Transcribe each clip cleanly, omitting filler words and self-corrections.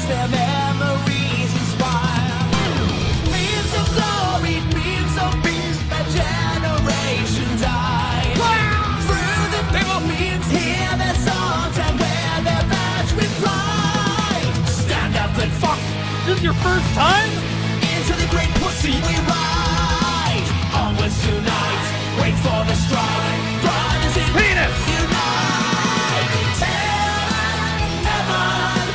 their memories inspire. Beams of glory, beams of peace, that generation die. Through the beams, hear their songs and wear their badge with pride. Stand up and fuck. This is your first time? Into the great pussy we ride. Onwards tonight, wait for the strike. Brothers in Penis! Unite. Heaven.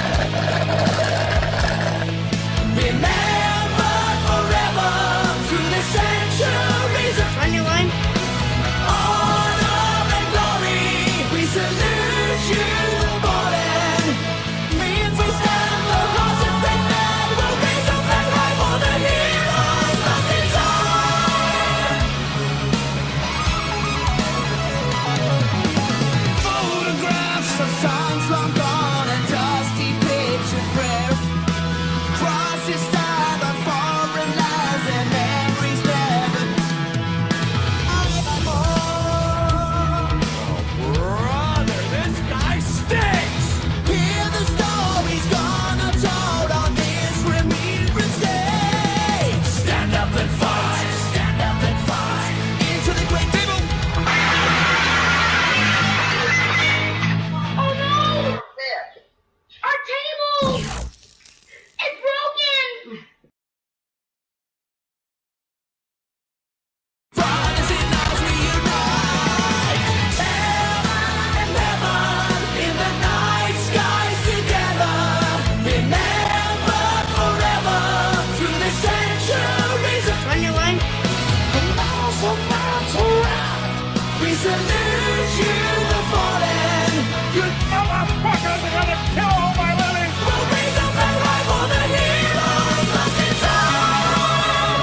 Remembered forever through the centuries of On your line? honor and glory. We salute you, fallen. Means we stand the hearts of great men. We'll raise up and fight for the heroes lost in time. Photographs of songs long gone and dusty picture frames. Crosses stand on foreign lands and memories never. Brother, this guy stinks! Hear the stories gone untold on this ReMemeBrance day. Stand up and fight. Stand up and fight. Into the great table. Oh no! Our table! It's broken! Brothers in arms reunite. Heaven and heaven in the night skies together. Remembered forever through the centuries of On your line? miles around. We salute you, the fallen. You're Motherfuckers are gonna kill all my living! We'll raise up and fight for the heroes lost in time.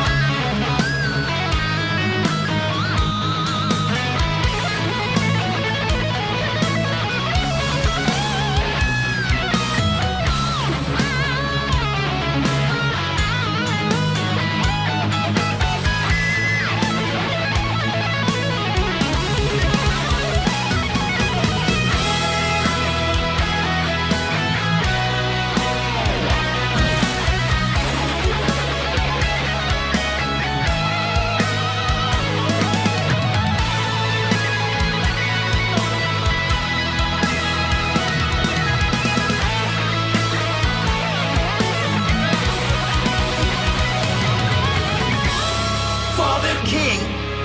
For the king,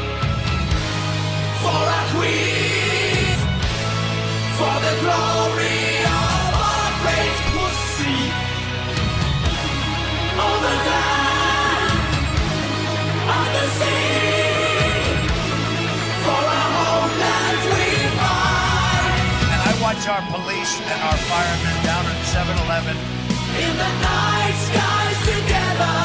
for our queen, for the glory of our great pussy. Over land, on the sea, for our homeland we fight. And I watch our police and our firemen down at 7-Eleven. In the night skies together.